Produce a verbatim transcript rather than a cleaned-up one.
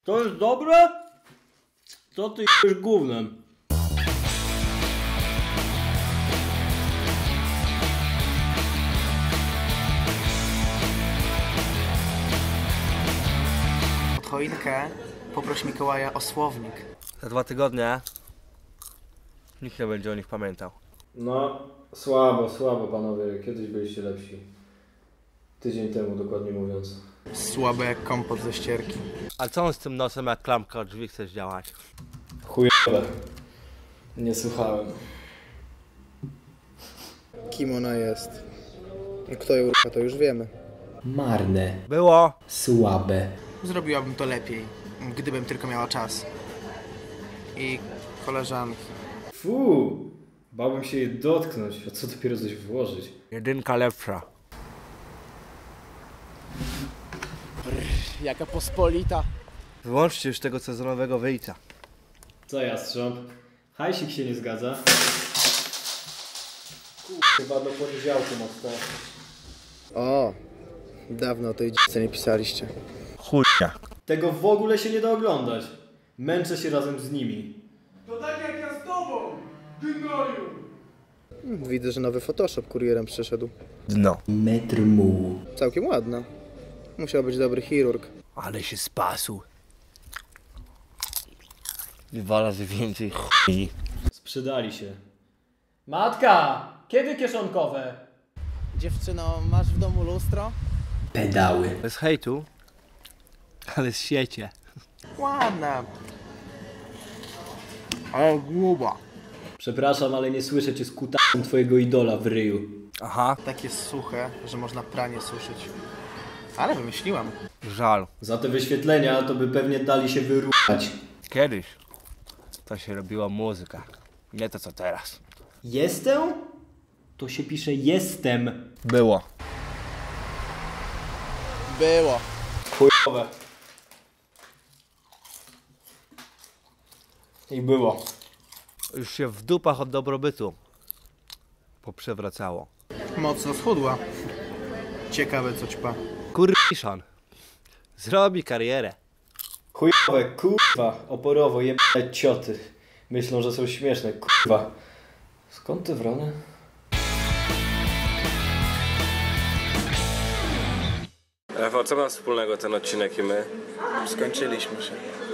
To jest dobre? Co ty jesz gównem? Pod choinkę poproś Mikołaja o słownik. Za dwa tygodnie nikt nie będzie o nich pamiętał. No, słabo, słabo panowie. Kiedyś byliście lepsi. Tydzień temu dokładnie mówiąc. Słabe jak kompot ze ścierki. A co on z tym nosem jak klamka od drzwi chcesz działać? Chujowe. Nie słuchałem. Kim ona jest? I kto ją rucha, to już wiemy. Marne. Było! Słabe. Zrobiłabym to lepiej, gdybym tylko miała czas. I koleżanki. Fu! Bałbym się jej dotknąć, a co dopiero coś włożyć. Jedynka lepsza. Jaka pospolita. Wyłączcie już tego sezonowego wyjścia. Co jastrząb? Hajsik się nie zgadza. Kur... Chyba do poniedziałku mocno. O, dawno o tej dziewczynie nie pisaliście. Chujnia. Tego w ogóle się nie da oglądać. Męczę się razem z nimi. To tak jak ja z tobą, gnoju. Widzę, że nowy Photoshop kurierem przyszedł. Dno. Metr mu. Całkiem ładna. Musiał być dobry chirurg. Ale się spasł. Dwa razy więcej chuj. Sprzedali się. Matka! Kiedy kieszonkowe? Dziewczyno, masz w domu lustro? Pedały. Bez hejtu, ale z siecie. Ładna. Ale gruba. Przepraszam, ale nie słyszę cię z kutasem twojego idola w ryju. Aha, Takie suche, że można pranie suszyć. Ale wymyśliłam. żal. Za te wyświetlenia to by pewnie dali się wyruchać. Kiedyś to się robiła muzyka. Nie to co teraz. Jestem? To się pisze jestem. Było. Było. Chujowe. I było. Już się w dupach od dobrobytu poprzewracało. Mocno schudła. Ciekawe co ćpa. Kurwiszon. Zrobi karierę. Chujowe, kurwa, oporowo, jebane cioty. Myślą, że są śmieszne, kurwa. Skąd te wrony? Rafał, co ma wspólnego ten odcinek i my? Skończyliśmy się.